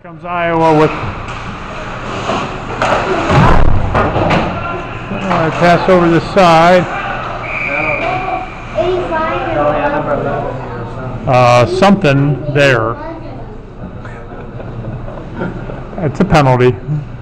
Comes Iowa with pass over the side. Something there. It's a penalty.